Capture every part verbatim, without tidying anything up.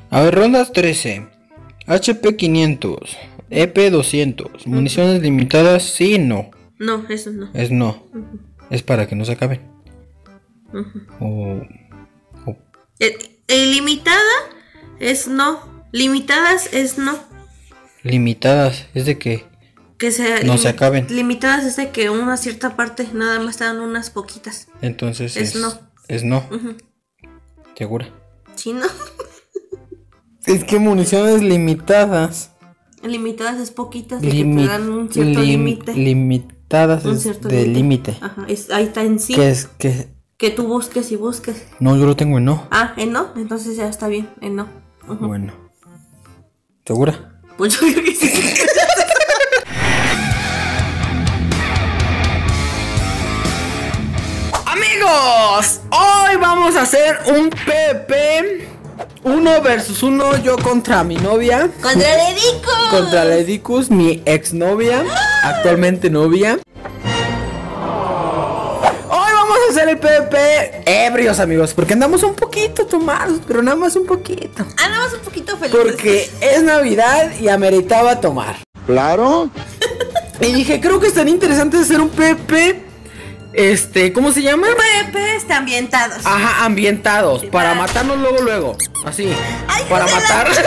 A ver, rondas trece. H P quinientos. E P doscientos. Uh-huh. Municiones limitadas, sí, no. No, eso no. Es no. Uh-huh. Es para que no se acaben. Uh-huh. O... o... Eh, ilimitada es no. Limitadas es no. Limitadas, es de que... Que se no se acaben. Limitadas es de que una cierta parte nada más te dan unas poquitas. Entonces es, es no. Es no. Uh-huh. ¿Segura? Sí, no. Es que municiones limitadas. Limitadas es poquitas, de Limi- que te dan un cierto lim- límite. Limitadas Un es cierto de límite. Ajá, es, ahí está en sí. ¿Qué es? ¿Qué? Que tú busques y busques. No, yo lo tengo en no. Ah, en no, entonces ya está bien, en no. Uh-huh. Bueno. ¿Segura? Pues yo creo que sí. Amigos, hoy vamos a hacer un PvP uno versus uno, yo contra mi novia. Contra Ledicus. Contra Ledicus, mi exnovia, actualmente novia. Hoy vamos a hacer el PvP ebrios, amigos, porque andamos un poquito tomados, pero nada más un poquito. Andamos un poquito felices. Porque es Navidad y ameritaba tomar. Claro. Y dije, creo que es tan interesante hacer un PvP. Este, ¿cómo se llama? PvP está ambientados. Ajá, ambientados. Para matarnos luego, luego. Así. Ay, para matar. La...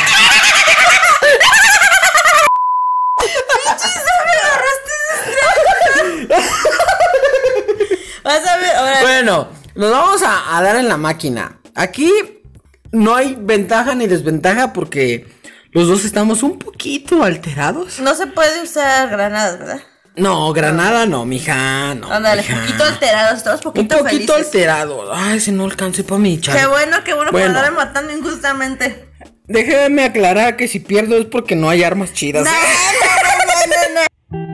Vas a ver, ahora. Bueno, nos vamos a, a dar en la máquina. Aquí no hay ventaja ni desventaja porque los dos estamos un poquito alterados. No se puede usar granadas, ¿verdad? No, granada no, mija, no. Ándale, mija. poquito alterados, estamos poquito Un poquito felices. alterados. Ay, si no alcancé para mi chavo. Qué bueno, qué bueno, bueno. por andarme matando injustamente. Déjeme aclarar que si pierdo es porque no hay armas chidas. No, no, no, no, no.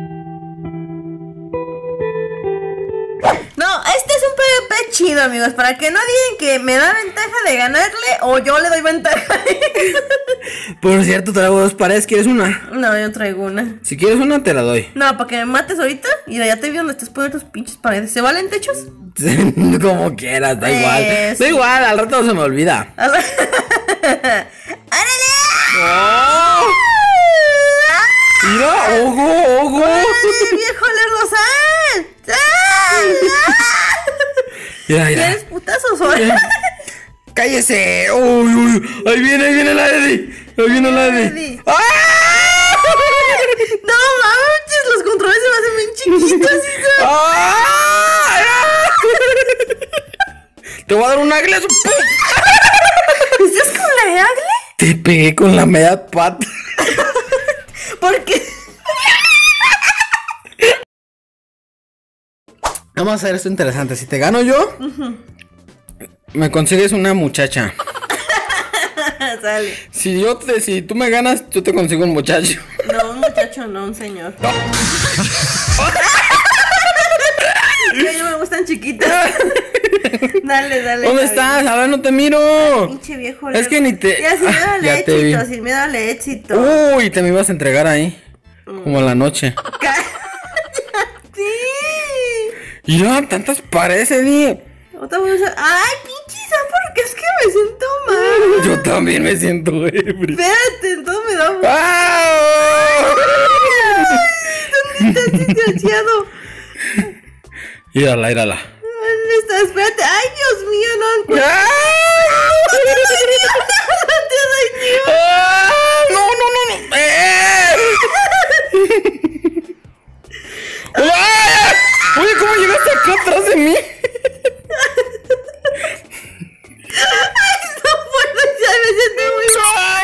No, este es un PvP chido, amigos. Para que no digan que me da ventaja de ganarle o yo le doy ventaja. Por cierto, traigo dos paredes. ¿Quieres una? No, yo traigo una. Si quieres una, te la doy. No, para que me mates ahorita. Y ya te vi donde estás poniendo tus pinches paredes. ¿Se valen techos? Como quieras, da Eh, igual. sí. Da igual, al rato se me olvida. ¡Árale! ¡Oh! Mira, ojo, ojo. ¡Árale, viejo lerdo! ¡Sal! ¡Sal! Mira, mira. ¿Quieres putazos o? ¡Cállese! ¡Uy, uy! ¡Ahí viene, ahí viene la Eddie! ¡Ahí viene la Eddie! ¡Ah! No manches, los controles se me hacen bien chiquitos. ¿Sí? ¡Ah! Te voy a dar un agle. ¿Estás con la agle? Te pegué con la media pata. ¿Por qué? Vamos a hacer esto interesante. Si te gano yo, uh-huh. me consigues una muchacha. Sale. Si yo te, si tú me ganas, yo te consigo un muchacho. No, un muchacho, no, un señor. No. Yo me gustan chiquitas. Dale, dale. ¿Dónde estás? A ver, no te miro. Pinche viejo. Es que ni te. Ya, sin miedo al ya te éxito, vi. sin miedo al éxito. Uy, te me ibas a entregar ahí. Mm. Como en la noche. Sí. Y ya, tantas paredes, Eddie. Otra vez. Ay, pinche Sam, porque es que me siento mal. Yo también me siento ebrio. Espérate, entonces me da. ¡Ah! Ay, ¿dónde estás, desgraciado? Írala, írala. ¿Dónde estás? Espérate. Ay, Dios mío, no encuentro. No te dañó. No, no, no, no. ¡Eh! Oye, ¿cómo llegaste acá atrás de mí? Ay, no puedo, ya me siento muy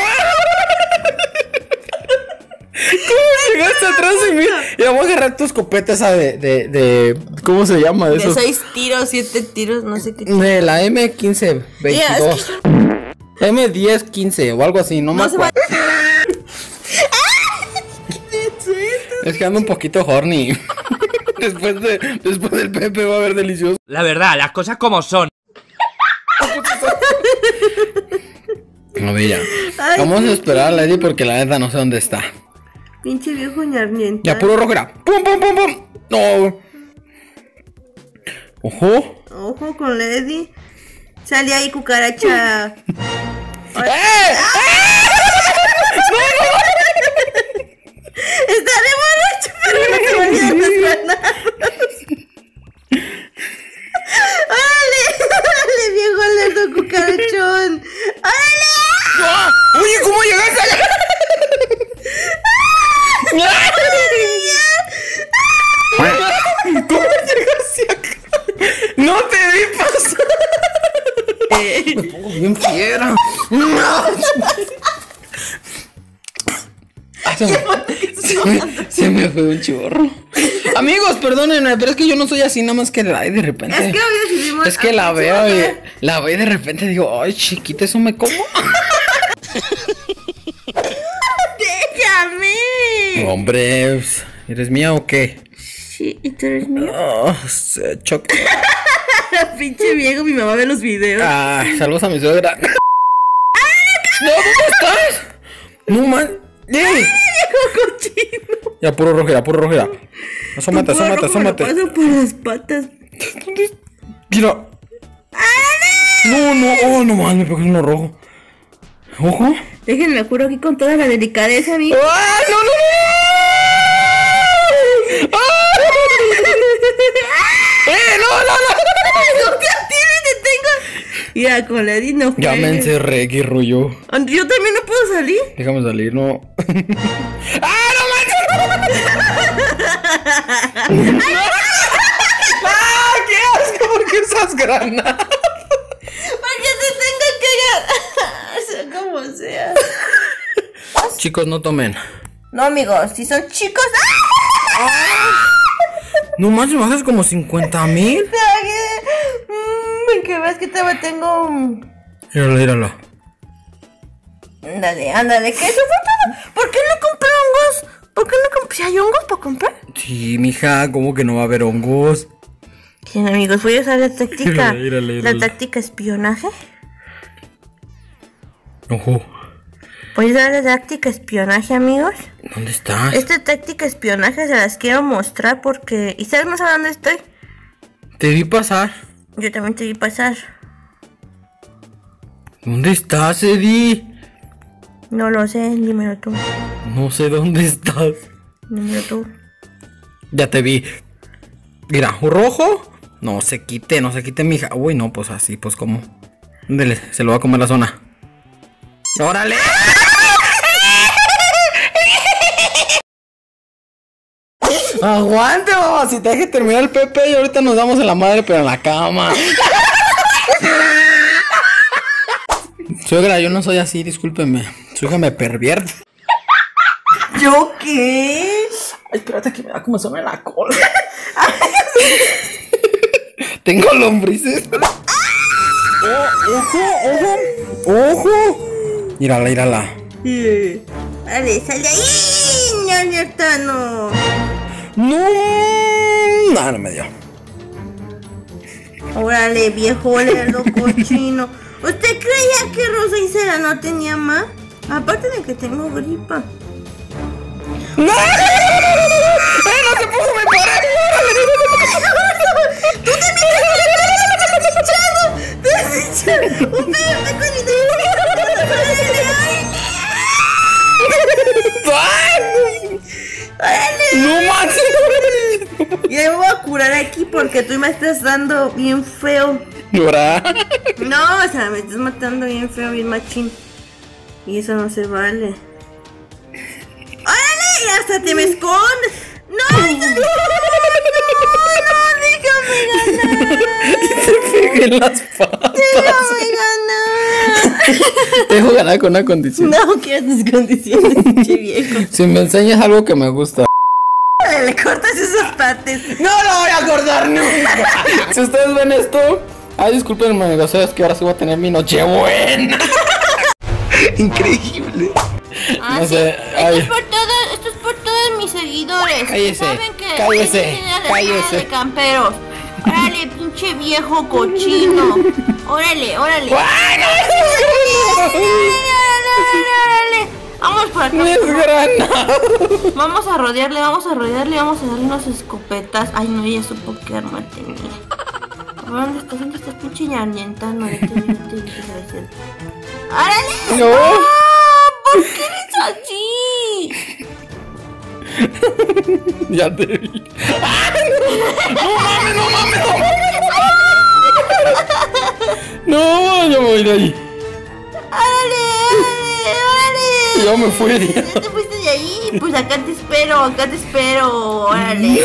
mal. ¿Cómo llegaste atrás de mí? Ya voy a agarrar tu escopeta esa de, de, de ¿cómo se llama? De, de seis tiros, siete tiros, no sé qué. De la M quince veintidós. Yeah, es que... M diez quince o algo así, no, no me acuerdo. Es que ando un poquito horny. Después, de, después del Pepe va a haber delicioso. La verdad, las cosas como son. No, mira. Vamos a esperar a la Eddie porque la neta no sé dónde está. Pinche viejo ñarnienta. Ya, puro rojo era. ¡Pum, pum, pum, pum! No. Ojo. Ojo con Lady. Sale ahí, cucaracha. ¡Eh! bien fiera. Se me, se, me, se me fue un chorro. Amigos, perdónenme, pero es que yo no soy así, nada más que la de repente. Es que obvio si vimos. Es que la veo y la veo y de repente digo, ay, chiquita, eso me como. ¡Déjame! Hombre, ¿eres mía o qué? Sí, ¿y tú eres mía? Oh, se choca. Pinche viejo, mi mamá ve los videos. Ah, saludos a mi suegra. ¡No, dónde estás! No, man. ¡Ey! ¡Viejo cochino! Ya, puro rojo, ya, puro rojo, ya. Asómate, asómate, asómate. Paso por las patas. ¿Dónde? Mira. No, no, oh, no mames, me pegó uno rojo. Ojo. Déjenme juro aquí con toda la delicadeza, amigo. ¡Ah, no, no, no! ¡Ah! ¡Eh, no, no, no! ¡No te actives, te tengo! Mira, con la Eddie no Ya me encerré, qué rollo. Yo también no puedo salir. Déjame salir, no. ¡Ah, no manches! ¡Ah, qué asco! ¿Por qué esas granadas? Porque te tengo que ganar. Sea como sea. Chicos, no tomen. No, amigos, si son chicos. No manches, me haces como cincuenta mil. Mmm, que ves que todavía tengo. Míralo, míralo. Ándale, ándale, que eso fue todo. ¿Por qué no compré hongos? ¿Por qué no compré? ¿Si hay hongos para comprar? Sí, mija, ¿cómo que no va a haber hongos? Sí, amigos, voy a usar la táctica. Mírale, mírale, mírale. La táctica espionaje. Ojo. Voy a usar la táctica espionaje, amigos. ¿Dónde estás? Esta táctica espionaje se las quiero mostrar porque... ¿Y sabes no sabes dónde estoy? Te vi pasar. Yo también te vi pasar. ¿Dónde estás, Eddie? No lo sé, dímelo tú. No sé dónde estás. Dímelo tú. Ya te vi. Mira, ¿un rojo? No se quite, no se quite, mija. Uy, no, pues así, pues como. Ándale, se lo va a comer la zona. ¡Órale! Aguante, mamá, si te deje terminar el Pepe y ahorita nos damos en la madre, pero en la cama. Suegra, yo no soy así, discúlpeme. Su hija me pervierte. ¿Yo qué? Ay, espérate que me da como en la cola. Tengo lombrices. Oh, ojo, ojo. Ojo. Mírala, mírala. Sí. Vale, sal de ahí, ñoñertano. No. No, no me dio. Órale, viejo lerdo cochino. ¿Usted creía que Rosa y Cera no tenía más? Aparte de que tengo gripa. ¡No! ¡Eh, no te puedo mejorar! ¡Tú también te has desdichado! ¡Te has desdichado! ¡Un pedo me con ¡No manches! Ya me voy a curar aquí porque tú me estás dando bien feo. ¿Llora? No, o sea, me estás matando bien feo, bien machín. Y eso no se vale. ¡Órale! ¡Y hasta te me escondes! ¡No! ¡No! ¡No! ¡Déjame ganar! Te pegué en las patas. ¡Déjame ganar! Te dejo ganar con una condición. No quiero tus condiciones, pinche viejo. Si me enseñas algo que me gusta. Le cortas esos partes. ¡No lo voy a acordar nunca! Si ustedes ven esto, ay, discúlpenme, lo sé, es que ahora sí voy a tener mi nochebuena. Increíble. Ah, No sí. sé, Esto ay. es por todos, esto es por todos mis seguidores. Cállese, ¿Saben que cállese, es la cállese. de camperos? Órale, pinche viejo cochino. Órale, órale. ¡Ay, Órale, órale, órale. Vamos por acá. no! ¡Es granado! Vamos a rodearle, vamos a rodearle, vamos a darle unas escopetas. Ay, no, ella supo qué arma tenía. ¿Dónde estás? ¿Dónde estás, pinche ñarnientano? Vete, vete, vete, vete. ¡Órale! ¡No! ¡Ah! ¿Por qué eres así? Ya te vi. ¡Ay, no! ¡No mames, no mames, no mames! ¡No, yo me voy de ahí! ¡Órale, órale, órale! Yo me fui. Ya te fuiste de ahí. Pues acá te espero, acá te espero. Órale.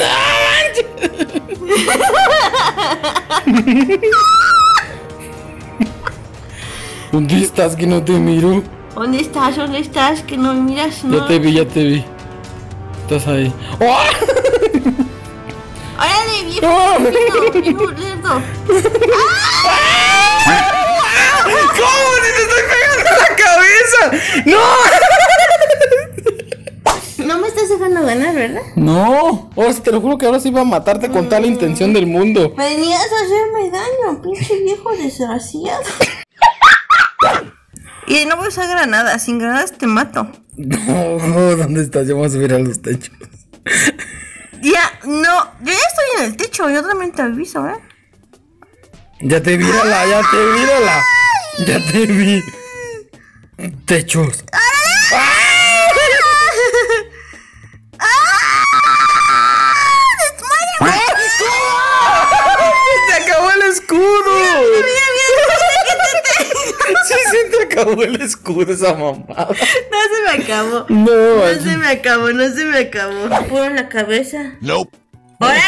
¿Dónde estás que no te miro? ¿Dónde estás? ¿Dónde estás? Que no me miras, no. Ya te vi, ya te vi. Estás ahí. ¡Oh! ¡Órale, viejo! ¡Oh! ¡Viejo, viejo lerdo! ¿Cómo? ¡Si te estoy pegando en la cabeza! ¡No! No me estás dejando ganar, ¿verdad? No, ahora sí te lo juro que ahora sí iba a matarte con toda la intención del mundo. Venías a hacerme daño, pinche viejo desgraciado. Y no voy a usar granadas, sin granadas te mato. No, ¿dónde estás? Ya vamos a subir a los techos. Ya, no, yo ya estoy en el techo, yo también te aviso, ¿eh? Ya te vi, mírala, ya te vi, mírala. Ya te vi. Techos. ¡Se acabó el escudo! Sí, sí, te acabó el escudo esa mamada. No se me acabó. No, No así- se me acabó, no se me acabó. Puro en la cabeza. Nope. ¡Órale!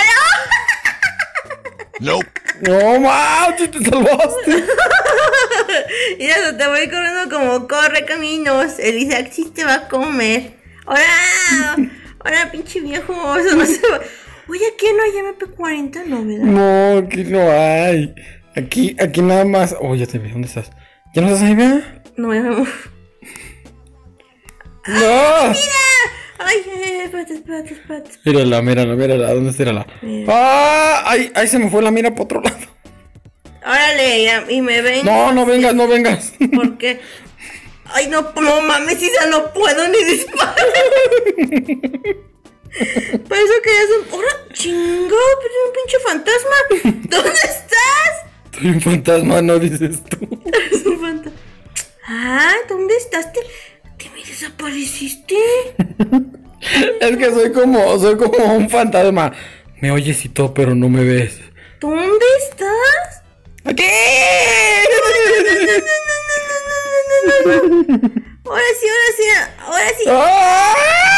Nope. No, ma, tú te salvaste. Mira, te voy corriendo como corre caminos. El Isaac sí te va a comer. ¡Hola! ¡Hola, pinche viejo! Eso no se va. Oye, aquí no hay M P cuarenta, ¿no, verdad? No, aquí no hay. Aquí, aquí nada más. Oh, ya te vi, ¿dónde estás? ¿Ya no estás ahí, vea? No, ya me muero. ¡No! ¡Ay, ay, ay! Espérate, espérate, espérate. Mírala, mírala, mírala. ¿Dónde está? Mírala. Mira. ¡Ah! Ahí, ahí se me fue la mira para otro lado. Órale, ya, y me ven. No, no vengas, no vengas. ¿Por qué? Ay, no, no mames, Isa, no puedo ni disparar. Para eso que ya son. ¡Ahora, chingado! Pero es un pinche fantasma. ¿Dónde estás? Soy un fantasma, no dices tú. Es un fantasma. Ah, ¿dónde estás? ¿Te, te me desapareciste? Es que soy como, soy como un fantasma. Me oyes y todo, pero no me ves. ¿Dónde estás? ¡Aquí! Ahora sí, ahora sí, ahora sí. ¡Ah!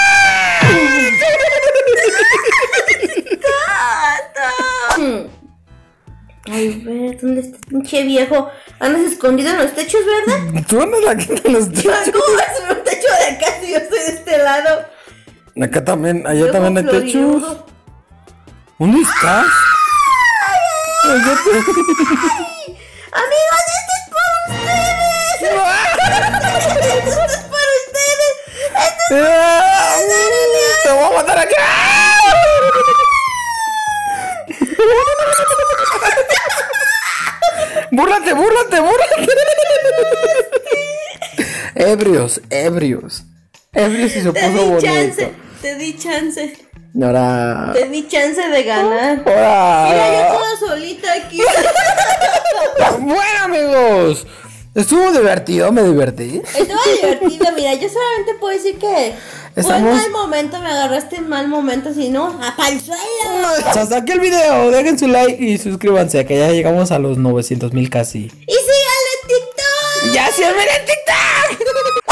¡Tata! Ay, ver, ¿dónde está pinche viejo? Andas escondido en los techos, ¿verdad? Tú andas la que en los techos. ¿Cómo vas a un techo de acá si yo estoy de este lado? Acá también, allá Viejo también hay techos. florido. ¿Dónde estás? Ay, ya te- Amigos, esto es por ustedes. Esto es por ustedes. Esto es ¡Ah! ¡Te voy a matar aquí! ¡Búrlate, búrlate, búrlate! Ebrios, ebrios. Ebrios y se Te puso di bonito. chance, te di chance, Ahora. te di chance de ganar. Ahora. Mira, yo toda solita aquí. Bueno, amigos. Estuvo divertido, me divertí. Estuvo divertido, mira, yo solamente puedo decir que fue Estamos- en mal momento, me agarraste en mal momento, si no, a pa'l suelo. Hasta aquí el video. Dejen su like y suscríbanse, que ya llegamos a los novecientos mil casi. Y síganle en TikTok. ¡Ya síganme en TikTok!